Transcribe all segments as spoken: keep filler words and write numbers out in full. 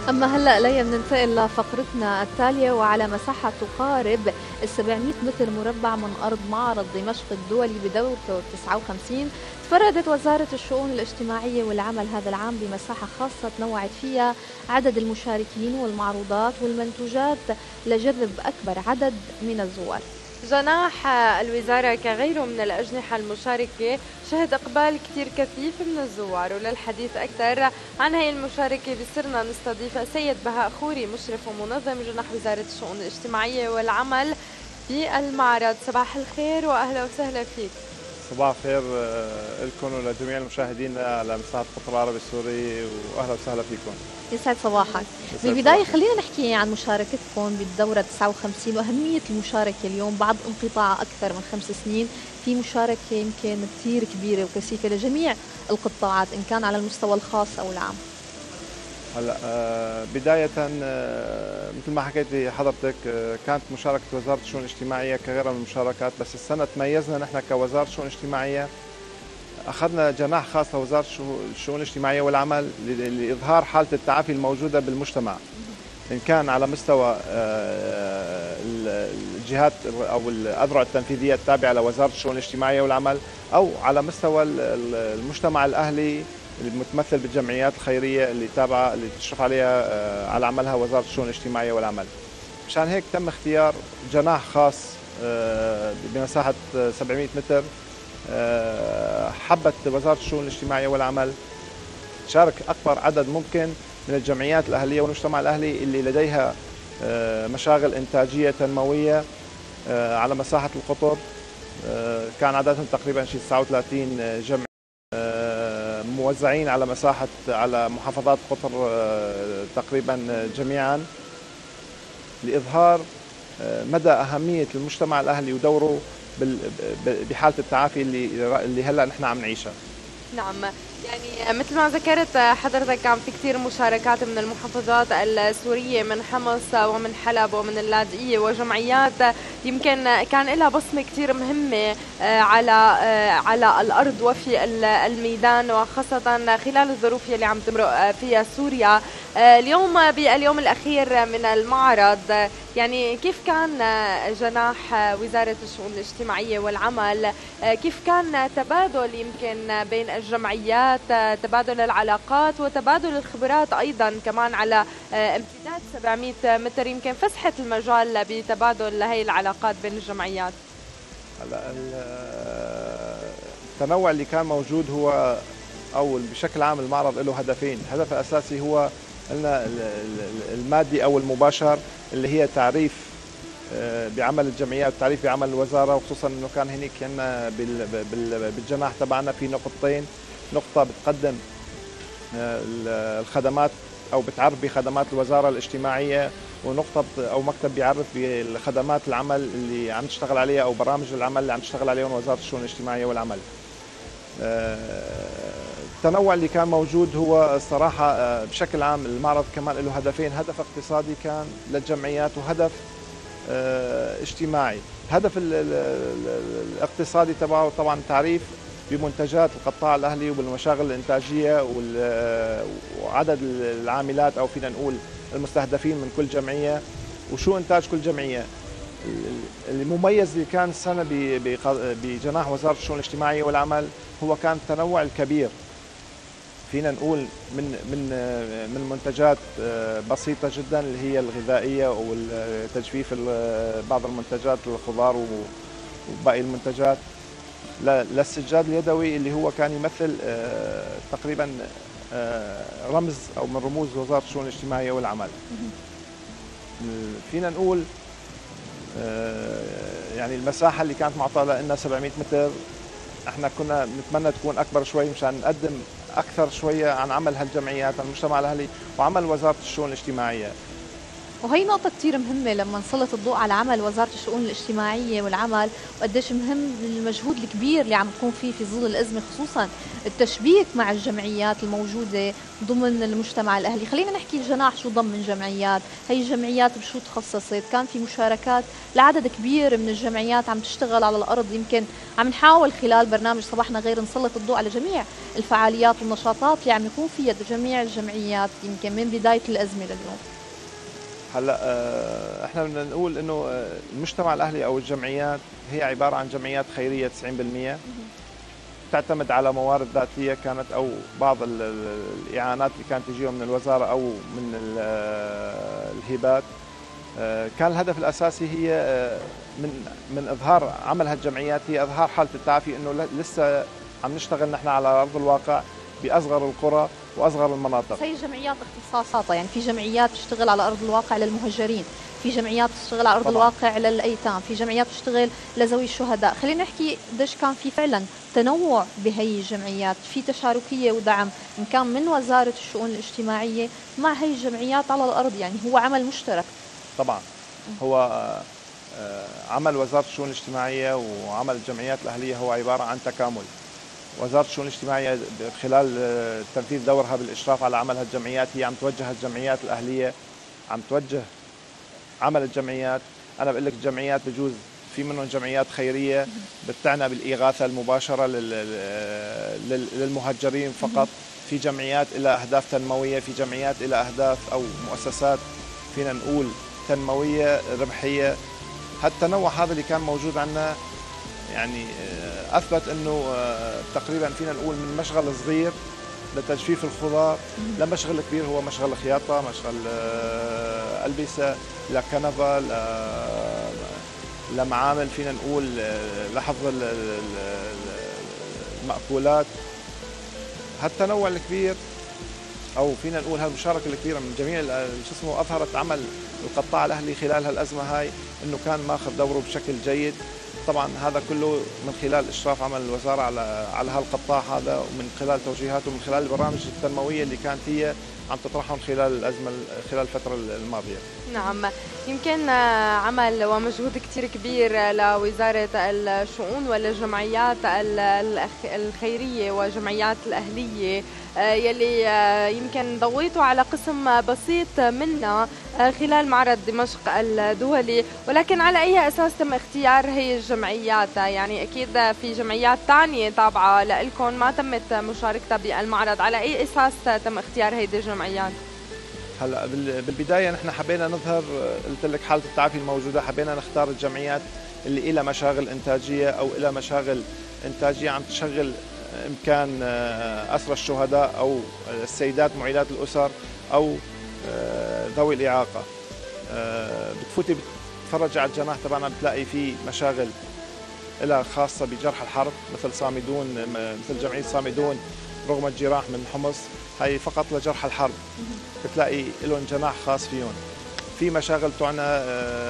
أما هلأ ليا بننتقل لفقرتنا التالية، وعلى مساحة تقارب سبعمئة متر مربع من أرض معرض دمشق الدولي بدورته تسعة وخمسين، تفردت وزارة الشؤون الاجتماعية والعمل هذا العام بمساحة خاصة تنوعت فيها عدد المشاركين والمعروضات والمنتوجات لجذب أكبر عدد من الزوار. جناح الوزارة كغيره من الأجنحة المشاركة شهد إقبال كتير كثيف من الزوار، وللحديث أكثر عن هاي المشاركة بصرنا نستضيف سيد بهاء خوري، مشرف ومنظم جناح وزارة الشؤون الاجتماعية والعمل بالمعرض. صباح الخير وأهلا وسهلا فيك. صباح الخير لكم ولجميع المشاهدين على مساحة القطر العربي السوري، واهلا وسهلا فيكم. يسعد صباحك. بالبداية خلينا نحكي عن مشاركتكم بالدورة تسعة وخمسين وأهمية المشاركة اليوم بعد انقطاع أكثر من خمس سنين. في مشاركة يمكن كثير كبيرة وكثيفة لجميع القطاعات إن كان على المستوى الخاص أو العام. هلا بداية مثل ما حكيتي حضرتك، كانت مشاركة وزارة الشؤون الاجتماعية كغيرها من المشاركات، بس السنة تميزنا نحن كوزارة الشؤون الاجتماعية، أخذنا جناح خاص لوزارة الشؤون الاجتماعية والعمل لإظهار حالة التعافي الموجودة بالمجتمع، إن كان على مستوى الجهات أو الأذرع التنفيذية التابعة لوزارة الشؤون الاجتماعية والعمل، أو على مستوى المجتمع الأهلي المتمثل بالجمعيات الخيرية اللي تابعة اللي تشرف عليها على عملها وزارة الشؤون الاجتماعية والعمل. مشان هيك تم اختيار جناح خاص بمساحة سبعمئة متر. حبت وزارة الشؤون الاجتماعية والعمل تشارك أكبر عدد ممكن من الجمعيات الأهلية والمجتمع الأهلي اللي لديها مشاغل إنتاجية تنموية على مساحة القطر. كان عددهم تقريبا شي تسعة وثلاثين جمعية موزعين على مساحة على محافظات القطر تقريبا جميعا، لإظهار مدى أهمية المجتمع الأهلي ودوره بحالة التعافي اللي اللي هلا نحن عم نعيشها. نعم، يعني مثل ما ذكرت حضرتك كان في كثير مشاركات من المحافظات السورية، من حمص ومن حلب ومن اللاذقية، وجمعيات يمكن كان لها بصمة كثير مهمة على على الأرض وفي الميدان، وخاصة خلال الظروف اللي عم تمرق فيها سوريا. اليوم باليوم الأخير من المعرض، يعني كيف كان جناح وزارة الشؤون الاجتماعية والعمل، كيف كان تبادل يمكن بين الجمعيات، تبادل العلاقات وتبادل الخبرات أيضا كمان على امتداد سبعمئة متر، يمكن فسحة المجال بتبادل هاي العلاقات بين الجمعيات؟ هلا التنوع اللي كان موجود هو، أو بشكل عام المعرض له هدفين. الهدف الأساسي هو قلنا المادي أو المباشر، اللي هي تعريف بعمل الجمعيات وتعريف بعمل الوزارة، وخصوصا أنه كان هنيك كنا بالجناح تبعنا في نقطتين: نقطة بتقدم الخدمات أو بتعرف بخدمات الوزارة الاجتماعية، ونقطة أو مكتب بيعرف بخدمات العمل اللي عم تشتغل عليها أو برامج العمل اللي عم تشتغل عليهم وزارة الشؤون الاجتماعية والعمل. التنوع اللي كان موجود هو الصراحة بشكل عام المعرض كمان له هدفين: هدف اقتصادي كان للجمعيات، وهدف اجتماعي. الهدف الاقتصادي تبعه طبعا تعريف بمنتجات القطاع الأهلي وبالمشاغل الإنتاجية وعدد العاملات أو فينا نقول المستهدفين من كل جمعية، وشو إنتاج كل جمعية. المميز اللي كان السنة بجناح وزارة الشؤون الاجتماعية والعمل هو كان التنوع الكبير، فينا نقول من من من منتجات بسيطة جدا اللي هي الغذائية والتجفيف، بعض المنتجات الخضار وباقي المنتجات، للسجاد اليدوي اللي هو كان يمثل تقريبا رمز أو من رموز وزارة الشؤون الاجتماعية والعمل. فينا نقول يعني المساحة اللي كانت معطاة لنا سبعمئة متر، احنا كنا نتمنى تكون أكبر شوي مشان نقدم أكثر شوية عن عمل هالجمعيات، المجتمع الأهلي وعمل وزارة الشؤون الاجتماعية. وهي نقطة كتير مهمة لما نسلط الضوء على عمل وزارة الشؤون الاجتماعية والعمل، وقديش مهم المجهود الكبير اللي عم تكون فيه في ظل الأزمة، خصوصا التشبيك مع الجمعيات الموجودة ضمن المجتمع الأهلي. خلينا نحكي الجناح شو ضمن جمعيات، هي الجمعيات بشو تخصصت، كان في مشاركات لعدد كبير من الجمعيات عم تشتغل على الأرض. يمكن عم نحاول خلال برنامج صباحنا غير نسلط الضوء على جميع الفعاليات والنشاطات اللي عم يكون فيها جميع الجمعيات يمكن من بداية الأزمة لليوم. هلا احنا بدنا نقول انه المجتمع الاهلي او الجمعيات هي عباره عن جمعيات خيريه تسعين بالمئة، تعتمد على موارد ذاتيه كانت او بعض الاعانات اللي كانت تجيهم من الوزاره او من الهبات. كان الهدف الاساسي هي من من اظهار عمل هالجمعيات هي اظهار حاله التعافي، انه لسه عم نشتغل نحن على ارض الواقع باصغر القرى واصغر المناطق. هي جمعيات اختصاصاتها، يعني في جمعيات تشتغل على ارض الواقع للمهجرين، في جمعيات تشتغل على ارض طبعا الواقع للايتام، في جمعيات تشتغل لذوي الشهداء. خلينا نحكي قديش كان في فعلا تنوع بهي الجمعيات، في تشاركيه ودعم ان كان من وزاره الشؤون الاجتماعيه مع هي الجمعيات على الارض، يعني هو عمل مشترك. طبعا هو عمل وزاره الشؤون الاجتماعيه وعمل الجمعيات الاهليه هو عباره عن تكامل. وزارة الشؤون الاجتماعية خلال تنفيذ دورها بالإشراف على عمل هالجمعيات هي عم توجه الجمعيات الأهلية، عم توجه عمل الجمعيات. أنا بقول لك الجمعيات بجوز في منهم جمعيات خيرية بتعنى بالإغاثة المباشرة للمهجرين فقط، في جمعيات إلى أهداف تنموية، في جمعيات إلى أهداف أو مؤسسات فينا نقول تنموية ربحية. هالتنوع هذا اللي كان موجود عندنا يعني اثبت انه تقريبا فينا نقول من مشغل صغير لتجفيف الخضار لمشغل كبير هو مشغل خياطه، مشغل البسه، لكنفه، لمعامل فينا نقول لحفظ المأكولات. هالتنوع الكبير او فينا نقول هالمشاركه الكبيره من جميع شو اسمه اظهرت عمل القطاع الاهلي خلال هالازمه هاي انه كان ماخذ دوره بشكل جيد. طبعا هذا كله من خلال اشراف عمل الوزاره على على هالقطاع هذا، ومن خلال توجيهاته ومن خلال البرامج التنمويه اللي كانت هي عم تطرحهم خلال الازمه خلال الفتره الماضيه. نعم، يمكن عمل ومجهود كثير كبير لوزاره الشؤون والجمعيات الخيريه وجمعيات الاهليه يلي يمكن ضويتوا على قسم بسيط منها خلال معرض دمشق الدولي، ولكن على أي أساس تم اختيار هي الجمعيات؟ يعني أكيد في جمعيات ثانية تابعة لإلكم ما تمت مشاركتها بالمعرض، على أي أساس تم اختيار هيدي الجمعيات؟ هلا بالبداية نحن حبينا نظهر، قلت لك حالة التعافي الموجودة، حبينا نختار الجمعيات اللي إلها مشاغل إنتاجية أو إلها مشاغل إنتاجية عم تشغل إمكان أسرى الشهداء أو السيدات معيلات الأسر أو ذوي الإعاقة. بتفوتي بتتفرجي على الجناح تبعنا بتلاقي فيه مشاغل لها خاصة بجرح الحرب مثل صامدون، مثل جمعية صامدون رغم الجراح من حمص، هي فقط لجرح الحرب بتلاقي لهم جناح خاص فيهم. في مشاغل تعنى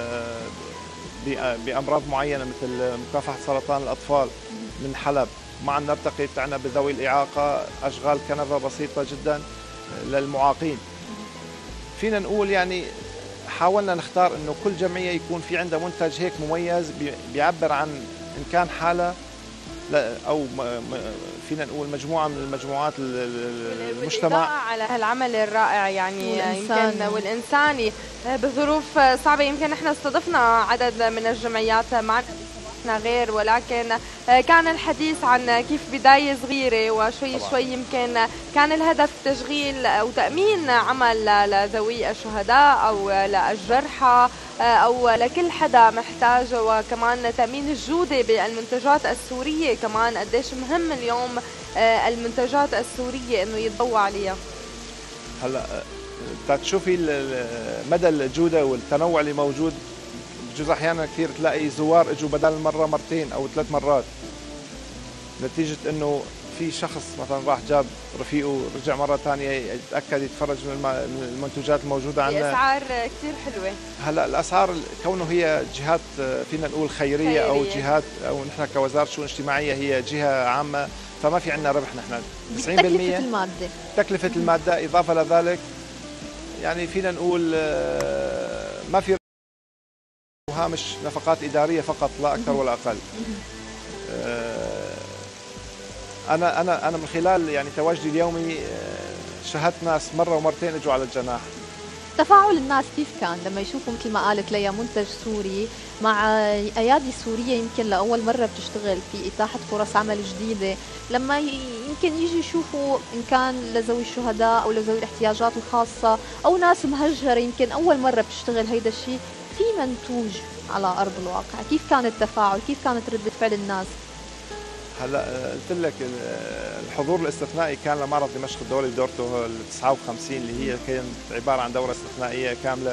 بأمراض معينة مثل مكافحة سرطان الأطفال من حلب، مع نرتقي بتاعنا بذوي الإعاقة أشغال كنفة بسيطة جدا للمعاقين. فينا نقول يعني حاولنا نختار انه كل جمعيه يكون في عندها منتج هيك مميز بيعبر عن ان كان حاله او فينا نقول مجموعه من المجموعات المجتمع على هالعمل الرائع يعني والإنسان. يمكن والانساني بظروف صعبه. يمكن احنا استضفنا عدد من الجمعيات معنا غير، ولكن كان الحديث عن كيف بداية صغيرة وشوي طبعا. شوي يمكن كان الهدف تشغيل أو تأمين عمل لذوي الشهداء أو للجرحى أو لكل حدا محتاج، وكمان تأمين الجودة بالمنتجات السورية. كمان قديش مهم اليوم المنتجات السورية إنه يتضوى عليها. هلا تشوفي مدى الجودة والتنوع اللي موجود، بجوز احيانا كثير تلاقي زوار اجوا بدل مره مرتين او ثلاث مرات، نتيجه انه في شخص مثلا راح جاب رفيقه رجع مره ثانيه يتاكد يتفرج من المنتجات الموجوده عندنا. الاسعار كثير حلوه. هلا الاسعار كونه هي جهات فينا نقول خيريه, خيرية. او جهات او نحن كوزاره شؤون اجتماعيه هي جهه عامه، فما في عندنا ربح. نحن تسعين بالمئة تكلفه الماده تكلفه الماده، اضافه لذلك يعني فينا نقول ما في هامش نفقات إدارية فقط لا أكثر ولا أقل. أنا أنا أنا من خلال يعني تواجدي اليومي شاهدت ناس مرة ومرتين اجوا على الجناح. تفاعل الناس كيف كان لما يشوفوا مثل ما قالت ليا منتج سوري مع ايادي سوريه يمكن لاول مره بتشتغل في اتاحه فرص عمل جديده، لما يمكن يجي يشوفوا ان كان لذوي الشهداء او لذوي الاحتياجات الخاصه او ناس مهجره يمكن اول مره بتشتغل هيدا الشيء في منتوج على ارض الواقع، كيف كان التفاعل؟ كيف كانت رده فعل الناس؟ هلا قلت لك الحضور الاستثنائي كان لمعرض دمشق الدولي بدورته ال تسعة وخمسين اللي هي كانت عباره عن دوره استثنائيه كامله،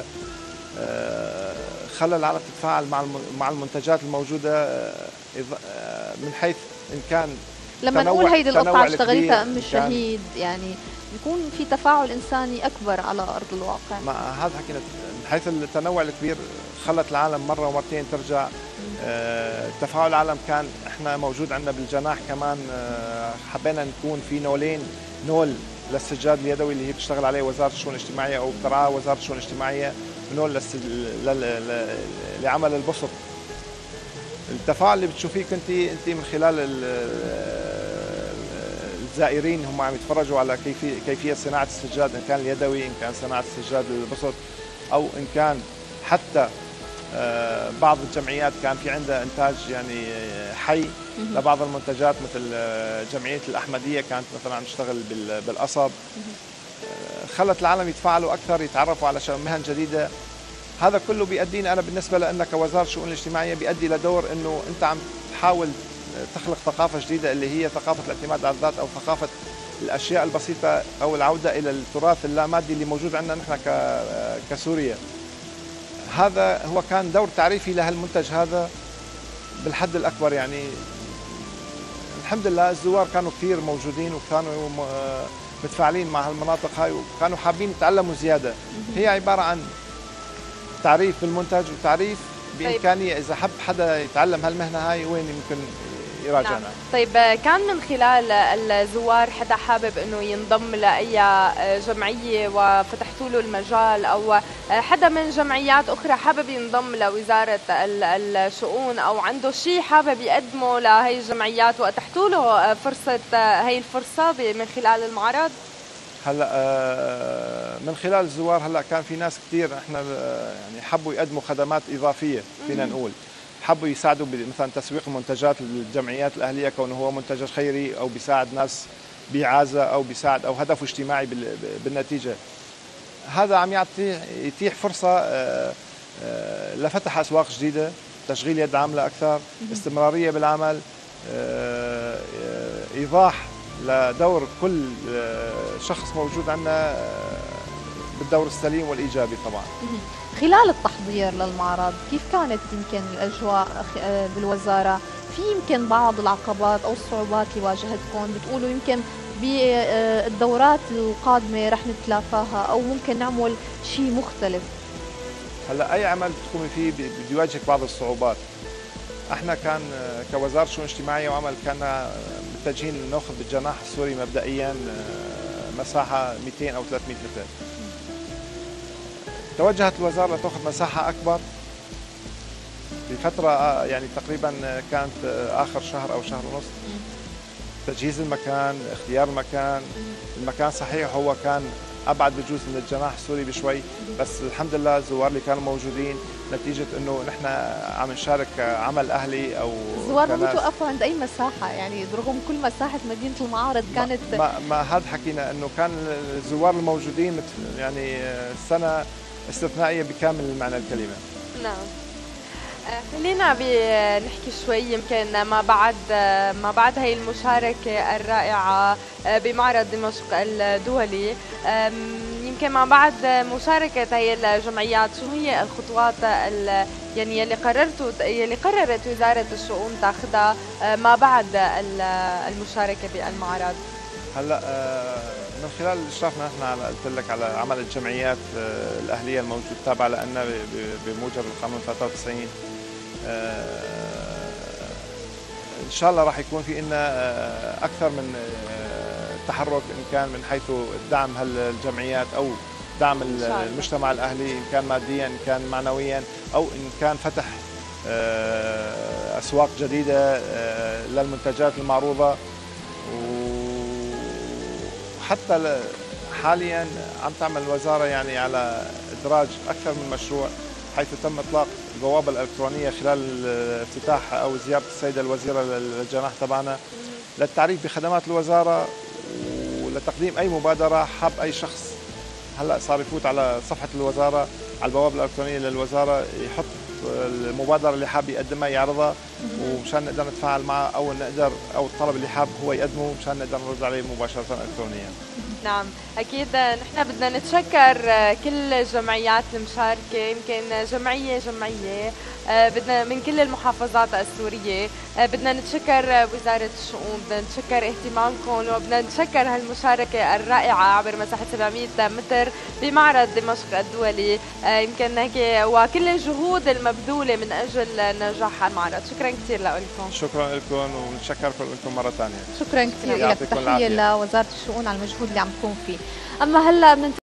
خلى العالم تتفاعل مع مع المنتجات الموجوده من حيث ان كان لما نقول هيدي القطعه اشتغلتها ام الشهيد يعني بيكون في تفاعل انساني اكبر على ارض الواقع. ما هذا حكينا من حيث التنوع الكبير خلت العالم مره ومرتين ترجع. أه تفاعل العالم كان احنا موجود عندنا بالجناح كمان. أه حبينا نكون في نولين، نول للسجاد اليدوي اللي هي بتشتغل عليه وزاره الشؤون الاجتماعيه او بترعاه وزاره الشؤون الاجتماعيه، ونول لعمل البسط. التفاعل اللي بتشوفيه كنت انت من خلال الزائرين هم عم يتفرجوا على كيفيه كيفيه صناعه السجاد، ان كان اليدوي، ان كان صناعه السجاد البسط، او ان كان حتى بعض الجمعيات كان في عندها انتاج يعني حي لبعض المنتجات، مثل جمعيه الاحمديه كانت مثلا عم تشتغل بالقصب. خلت العالم يتفاعلوا اكثر، يتعرفوا على مهن جديده. هذا كله بيؤدينا انا بالنسبه لنا كوزاره الشؤون الاجتماعيه بيؤدي لدور انه انت عم تحاول تخلق ثقافه جديده اللي هي ثقافه الاعتماد على الذات او ثقافه الاشياء البسيطه او العوده الى التراث اللامادي اللي موجود عندنا نحن كسوريا. هذا هو كان دور تعريفي لهالمنتج هذا بالحد الاكبر. يعني الحمد لله الزوار كانوا كثير موجودين وكانوا متفاعلين مع هالمناطق هاي وكانوا حابين يتعلموا زياده. هي عباره عن تعريف بالمنتج وتعريف بامكانيه اذا حب حدا يتعلم هالمهنه هاي وين يمكن يراجعنا. نعم. طيب كان من خلال الزوار حدا حابب انه ينضم لاي جمعيه وفتحتوا له المجال، او حدا من جمعيات اخرى حابب ينضم لوزاره الشؤون او عنده شيء حابب يقدمه لهي الجمعيات واتحتوا له فرصه هي الفرصه من خلال المعرض؟ هلا من خلال الزوار هلا كان في ناس كثير احنا يعني حبوا يقدموا خدمات اضافيه فينا نقول، حبوا يساعدوا مثلا تسويق المنتجات للجمعيات الاهليه كونه هو منتج خيري او بيساعد ناس بعازه او بيساعد او هدفه اجتماعي بالنتيجه. هذا عم يعطي يتيح فرصه لفتح اسواق جديده، تشغيل يد عامله اكثر، استمراريه بالعمل، ايضاح لدور كل شخص موجود عندنا بالدور السليم والايجابي طبعا. خلال التحضير للمعرض كيف كانت يمكن الاجواء بالوزاره؟ في يمكن بعض العقبات او الصعوبات اللي واجهتكم بتقولوا يمكن بالدورات القادمه رح نتلافاها او ممكن نعمل شيء مختلف؟ هلا اي عمل بتقومي فيه بده يواجهك بعض الصعوبات. احنا كان كوزاره شؤون اجتماعيه وعمل كنا متجهين ناخذ بالجناح السوري مبدئيا مساحه مئتين او ثلاثمئة متر. توجهت الوزاره لتاخذ مساحه اكبر بفتره يعني تقريبا كانت اخر شهر او شهر ونص. تجهيز المكان، اختيار المكان، المكان صحيح هو كان ابعد بجوز من الجناح السوري بشوي، بس الحمد لله الزوار اللي كانوا موجودين نتيجه انه نحن عم نشارك عمل اهلي او الزوار ما بتوقفوا عند اي مساحه، يعني برغم كل مساحه مدينه المعارض كانت ما, ما, ما هذا حكينا انه كان الزوار الموجودين يعني سنه استثنائيه بكامل المعنى الكلمه. نعم. خلينا بنحكي شوي يمكن ما بعد ما بعد هي المشاركة الرائعة بمعرض دمشق الدولي، يمكن ما بعد مشاركة هي الجمعيات شو هي الخطوات يعني اللي قررتوا اللي قررت وزارة الشؤون تاخذها ما بعد المشاركة بالمعرض؟ هلا من خلال اشرافنا نحن على قلت لك على عمل الجمعيات الاهليه الموجود تابعه لنا بموجب القانون ثلاثة وتسعين. ان شاء الله راح يكون في لنا اكثر من تحرك ان كان من حيث دعم هالجمعيات او دعم المجتمع الاهلي ان كان ماديا ان كان معنويا او ان كان فتح اسواق جديده للمنتجات المعروضه. وحتى حاليا عم تعمل الوزاره يعني على ادراج اكثر من مشروع، حيث تم اطلاق البوابه الالكترونيه خلال افتتاح او زياره السيده الوزيره للجناح تبعنا للتعريف بخدمات الوزاره ولتقديم اي مبادره حاب اي شخص. هلا صار يفوت على صفحه الوزاره على البوابه الالكترونيه للوزاره يحط المبادره اللي حاب يقدمها يعرضها، ومشان نقدر نتفاعل معه او نقدر او الطلب اللي حاب هو يقدمه مشان نقدر نرد عليه مباشره الكترونيا. نعم اكيد نحن بدنا نتشكر كل الجمعيات المشاركه، يمكن جمعيه جمعيه بدنا من كل المحافظات السوريه، بدنا نتشكر وزاره الشؤون، بدنا نتشكر اهتمامكم، وبدنا نتشكر هالمشاركه الرائعه عبر مساحه سبعمئة متر بمعرض دمشق الدولي، يمكن هيك وكل الجهود المبذوله من اجل نجاح المعرض. شكرا كثير لكم. شكرا لكم ونشكركم لكم مره ثانيه. شكرا كثير لك، تحيه لوزاره الشؤون على المجهود اللي عم تقوم فيه. اما هلا